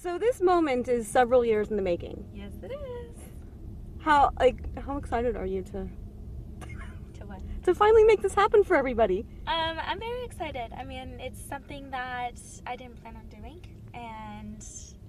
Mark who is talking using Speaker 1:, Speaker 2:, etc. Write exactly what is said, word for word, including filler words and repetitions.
Speaker 1: So this moment is several years in the making.
Speaker 2: Yes, it is.
Speaker 1: How like how excited are you to
Speaker 2: To what?
Speaker 1: to finally make this happen for everybody?
Speaker 2: Um, I'm very excited. I mean, it's something that I didn't plan on doing, and